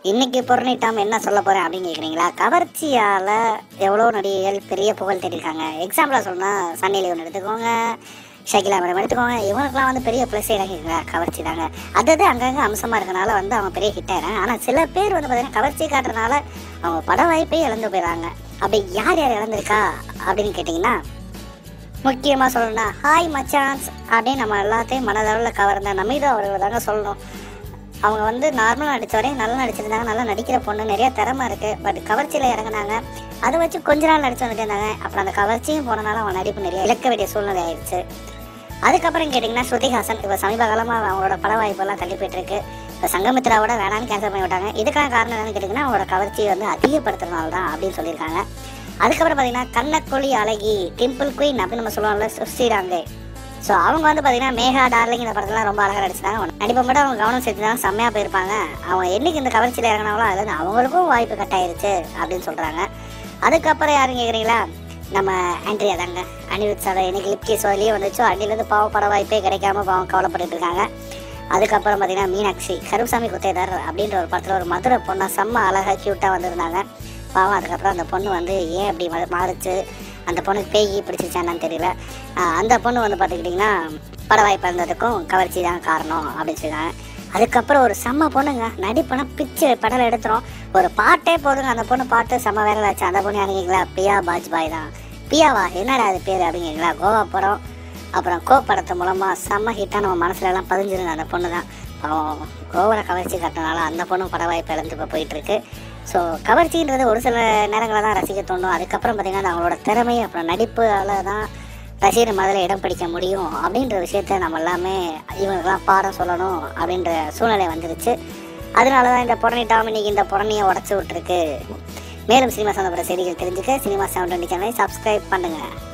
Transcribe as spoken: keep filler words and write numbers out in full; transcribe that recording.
இன்னைக்கு பொருணிட்டாம என்ன சொல்ல போறேன் அப்படின்னு கேட்குறீங்களா? கவர்ச்சியால் எவ்வளோ நடிகைகள் பெரிய புகழ் தேடிருக்காங்க. எக்ஸாம்பிளாக சொல்லணும்னா சன்னி லியோன் எடுத்துக்கோங்க, ஷகிலா மேடம் எடுத்துக்கோங்க. இவனுக்குலாம் வந்து பெரிய ப்ளஸ் இறங்கிங்களா கவர்ச்சி தாங்க. அதாவது அங்கங்கே அம்சமாக இருக்கனால வந்து அவங்க பெரிய ஹிட் ஆகிறாங்க. ஆனால் சில பேர் வந்து பார்த்தீங்கன்னா கவர்ச்சி காட்டுறதுனால அவங்க பட வாய்ப்பே இழந்து போயிடறாங்க. அப்படி யார் யார் இழந்திருக்கா அப்படின்னு கேட்டிங்கன்னா, முக்கியமாக சொல்லணும்னா ஹாய் மச்சான்ஸ் அப்படின்னு நம்ம எல்லாத்தையும் மனதளவில் கவர்ந்த நமீதா அவர்கள் தாங்க சொல்லணும். அவங்க வந்து நார்மலாக நடித்த வரையும் நல்லா நடிச்சிருந்தாங்க. நல்லா நடிக்கிற பொண்ணு, நிறைய திறமை இருக்குது. பட் கவர்ச்சியில் இறங்கினாங்க. அதை வச்சு கொஞ்ச நாள் நடிச்சு வந்துட்டு இருந்தாங்க. அப்புறம் அந்த கவர்ச்சியும் போனனால அவங்க நடிப்பு நிறைய இழக்க வேண்டிய சூழ்நிலை ஆயிடுச்சு. அதுக்கப்புறம் கேட்டிங்கன்னா ஸ்ருதிஹாசன் இப்போ சமீப காலமாக அவங்களோட பட வாய்ப்பெல்லாம் தள்ளி போயிட்டுருக்கு. இப்போ சங்கமித்ராவோட வேணான்னு கேன்சல் பண்ணி விட்டாங்க. இதுக்கான காரணம் என்னன்னு கேட்டிங்கன்னா அவங்களோட கவர்ச்சியை வந்து அதிகப்படுத்துறதுனால தான் அப்படின்னு சொல்லியிருக்காங்க. அதுக்கப்புறம் பார்த்தீங்கன்னா கண்ணக்குழி அழகி, டிம்பிள் குயின் அப்படின்னு நம்ம சொல்லுவாங்கல்ல ஸ்ரீராங்கே. ஸோ அவங்க வந்து பார்த்தீங்கன்னா மேகா டார்லிங் இந்த படத்தெல்லாம் ரொம்ப அழகாக நடிச்சிட்டாங்க. நடிப்பை மட்டும் அவங்க கவனம் செலுத்தினாங்க, செம்மையாக போயிருப்பாங்க. அவங்க என்னைக்கு இந்த கவர்ச்சியில் இறங்கினாங்களோ அதில் வந்து அவங்களுக்கும் வாய்ப்பு கட்டாயிருச்சு அப்படின்னு சொல்கிறாங்க. அதுக்கப்புறம் யாரும் கேட்குறீங்களா? நம்ம ஆண்ட்ரியா தாங்க. அனிருத் சார் என்னைக்கு லிப்கேஸ் வெளியே வந்துச்சோ அன்னிலேருந்து பாவம் பட வாய்ப்பே கிடைக்காம பாவம் கவலைப்பட்டு இருக்காங்க. அதுக்கப்புறம் பார்த்தீங்கன்னா மீனாட்சி கருப்சாமி குத்தேதார் அப்படின்ற ஒரு படத்தில் ஒரு மதுரை பொண்ணா செம்ம அழகாக க்யூட்டாக வந்திருந்தாங்க. பாவம் அதுக்கப்புறம் அந்த பொண்ணு வந்து ஏன் அப்படி மாறிச்சு, அந்த பொண்ணுக்கு பேய் பிடிச்சிச்சான்னு தெரியல. அந்த பொண்ணு வந்து பார்த்துக்கிட்டிங்கன்னா பட வாய்ப்பு இருந்ததுக்கும் கவர்ச்சி தான் காரணம் அப்படின்னு சொல்லிட்டாங்க. அதுக்கப்புறம் ஒரு செம்ம பொண்ணுங்க, நடிப்புனா பிச்சு படம் எடுத்துரும். ஒரு பாட்டே போதுங்க, அந்த பொண்ணு பாட்டு செம்ம வேலை ஆச்சு. அந்த பொண்ணு யாருங்களா? பியா பாஜ்பாய் தான். பியாவா என்னடா அது பேர் அப்படிங்களா? கோவா படம் அப்புறம் கோ படத்து மூலமாக செம்ம ஹிட்டாக நம்ம மனசுல எல்லாம் பதிஞ்சிருங்க அந்த பொண்ணு தான். அப்புறம் கோவரை கவர்ச்சி கட்டினால அந்த பொண்ணும் பட வாய்ப்பு இழந்து இப்போ போயிட்டுருக்கு. ஸோ கவர்ச்சின்றது ஒரு சில நேரங்களில் தான் ரசிக்க தோணும். அதுக்கப்புறம் பார்த்திங்கன்னா அவங்களோட திறமை அப்புறம் நடிப்பால் தான் ரசிகர் மதில் இடம் பிடிக்க முடியும் அப்படின்ற விஷயத்த நம்ம எல்லாமே இவங்களுக்கெல்லாம் பாடம் சொல்லணும் அப்படின்ற சூழ்நிலை வந்துருச்சு. அதனால தான் இந்த புறணி டாம் இன்னைக்கு இந்த புறணியை உடச்சி விட்டுருக்கு. மேலும் சினிமா சம்பந்தப்பட்ட செய்திகள் தெரிஞ்சுக்க சினிமா செவன் டுவெண்ட்டி சேனலை சப்ஸ்கிரைப் பண்ணுங்கள்.